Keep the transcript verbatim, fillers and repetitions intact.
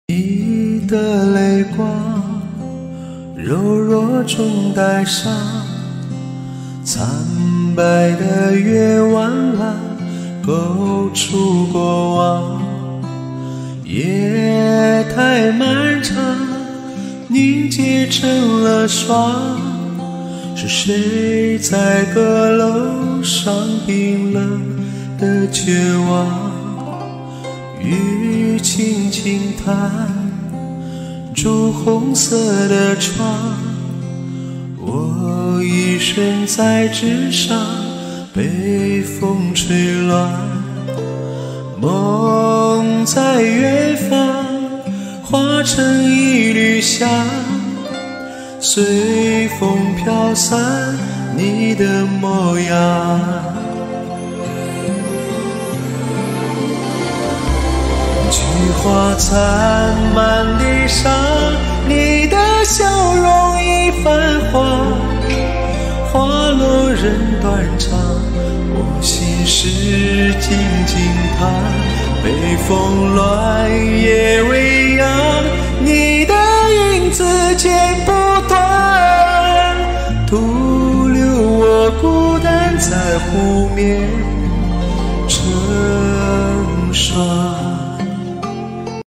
你的泪光柔弱中带伤，惨白的月弯弯勾出过往。夜太漫长，凝结成了霜。是谁在阁楼上冰冷的绝望？雨轻轻弹朱红色的窗，我一身在纸上被风吹乱。梦在远方化成一缕香，随风飘散你的模样。菊花残满地上，你的笑容已泛黄。花落人断肠，我心事静静躺。北风乱夜未央，你的影子剪不断，徒留我孤单在湖面成霜。